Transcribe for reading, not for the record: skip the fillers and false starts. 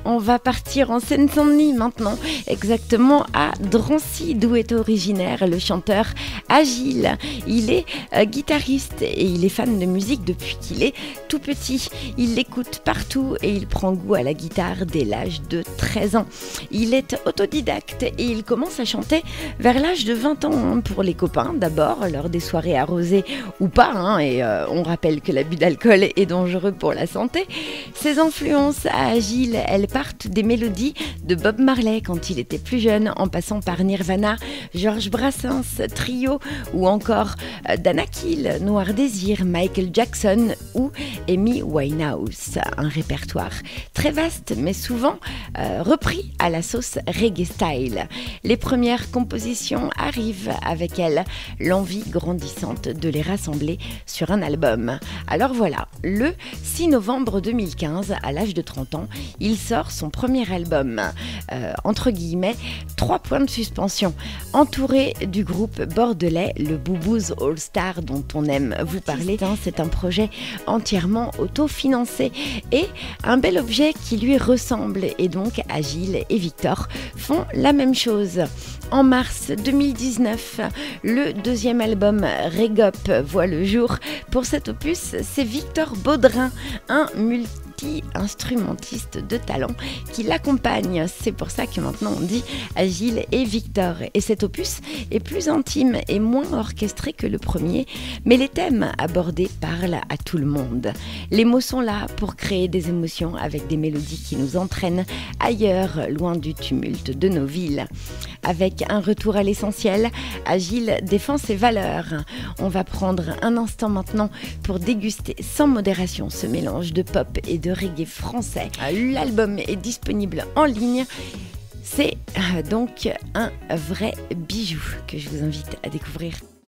On va partir en Seine-Saint-Denis maintenant, exactement à Drancy, d'où est originaire le chanteur Agile. Il est guitariste et il est fan de musique depuis qu'il est tout petit. Il l'écoute partout et il prend goût à la guitare dès l'âge de 13 ans. Il est autodidacte et il commence à chanter vers l'âge de 20 ans pour les copains d'abord, lors des soirées arrosées ou pas. Et on rappelle que l'abus d'alcool est dangereux pour la santé. Ses influences à Agile, elles partent des mélodies de Bob Marley quand il était plus jeune, en passant par Nirvana, Georges Brassens, Trio ou encore Dana Keel, Noir Désir, Michael Jackson ou Amy Winehouse. Un répertoire très vaste mais souvent repris à la sauce reggae style. Les premières compositions arrivent avec elle, l'envie grandissante de les rassembler sur un album. Alors voilà, le 6 novembre 2015, à l'âge de 30 ans, il sort son premier album, entre guillemets, 3 points de suspension, entouré du groupe bordelais, le Boubouz All Star, dont on aime vous parler. C'est un projet entièrement autofinancé et un bel objet qui lui ressemble, et donc Agile et Victor font la même chose. En mars 2019, le deuxième album Regop voit le jour. Pour cet opus, c'est Victor Baudrin, un multi-instrumentiste de talent, qui l'accompagne. C'est pour ça que maintenant on dit Agile et Victor. Et cet opus est plus intime et moins orchestré que le premier, mais les thèmes abordés parlent à tout le monde. Les mots sont là pour créer des émotions avec des mélodies qui nous entraînent ailleurs, loin du tumulte de nos villes. Avec un retour à l'essentiel, Agile défend ses valeurs. On va prendre un instant maintenant pour déguster sans modération ce mélange de pop et de reggae français. L'album est disponible en ligne. C'est donc un vrai bijou que je vous invite à découvrir.